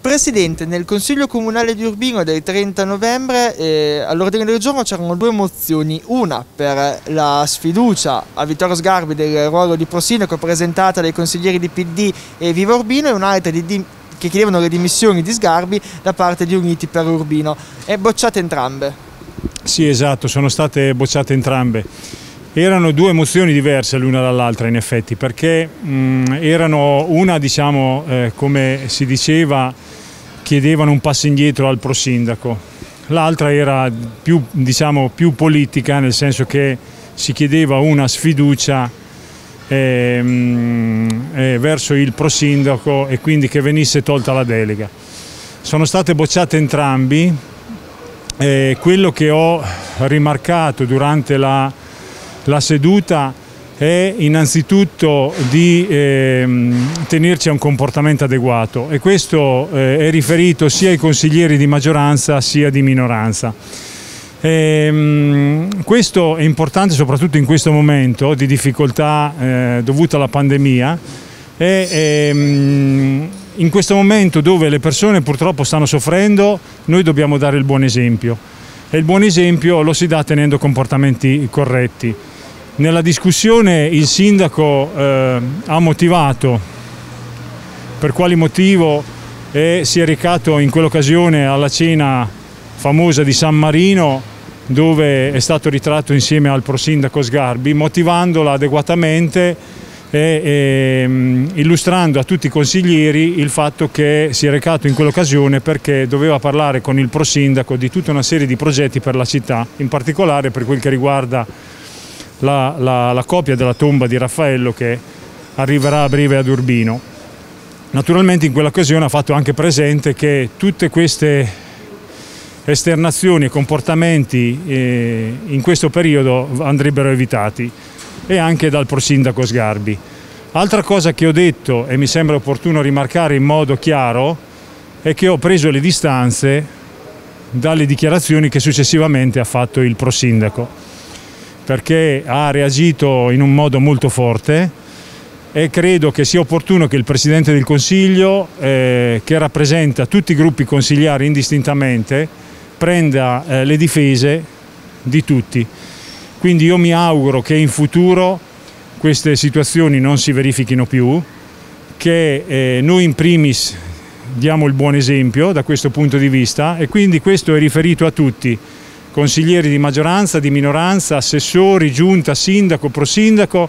Presidente, nel Consiglio Comunale di Urbino del 30 novembre all'ordine del giorno c'erano due mozioni, una per la sfiducia a Vittorio Sgarbi del ruolo di prosindaco presentata dai consiglieri di PD e Viva Urbino e un'altra che chiedevano le dimissioni di Sgarbi da parte di Uniti per Urbino, e bocciate entrambe. Sì, esatto, sono state bocciate entrambe. Erano due mozioni diverse l'una dall'altra in effetti, perché erano una, diciamo, come si diceva, chiedevano un passo indietro al prosindaco, l'altra era più, diciamo, più politica, nel senso che si chiedeva una sfiducia verso il prosindaco e quindi che venisse tolta la delega. Sono state bocciate entrambi. Quello che ho rimarcato durante la seduta è innanzitutto di tenerci a un comportamento adeguato, e questo è riferito sia ai consiglieri di maggioranza sia di minoranza. Questo è importante soprattutto in questo momento di difficoltà dovuta alla pandemia e in questo momento dove le persone purtroppo stanno soffrendo, noi dobbiamo dare il buon esempio, e il buon esempio lo si dà tenendo comportamenti corretti. Nella discussione il sindaco ha motivato per quali motivo si è recato in quell'occasione alla cena famosa di San Marino, dove è stato ritratto insieme al prosindaco Sgarbi, motivandola adeguatamente e illustrando a tutti i consiglieri il fatto che si è recato in quell'occasione perché doveva parlare con il prosindaco di tutta una serie di progetti per la città, in particolare per quel che riguarda la copia della tomba di Raffaello che arriverà a breve ad Urbino. Naturalmente in quell'occasione ha fatto anche presente che tutte queste esternazioni e comportamenti in questo periodo andrebbero evitati, e anche dal prosindaco Sgarbi. Altra cosa che ho detto e mi sembra opportuno rimarcare in modo chiaro è che ho preso le distanze dalle dichiarazioni che successivamente ha fatto il prosindaco, perché ha reagito in un modo molto forte, e credo che sia opportuno che il Presidente del Consiglio, che rappresenta tutti i gruppi consigliari indistintamente, prenda le difese di tutti. Quindi io mi auguro che in futuro queste situazioni non si verifichino più, che noi in primis diamo il buon esempio da questo punto di vista, e quindi questo è riferito a tutti, consiglieri di maggioranza, di minoranza, assessori, giunta, sindaco, prosindaco,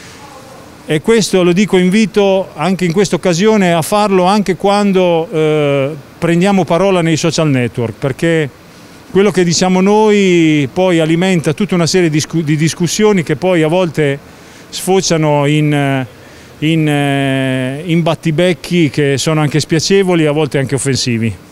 e questo lo dico, invito anche in questa occasione a farlo anche quando prendiamo parola nei social network, perché quello che diciamo noi poi alimenta tutta una serie di discussioni che poi a volte sfociano in battibecchi che sono anche spiacevoli e a volte anche offensivi.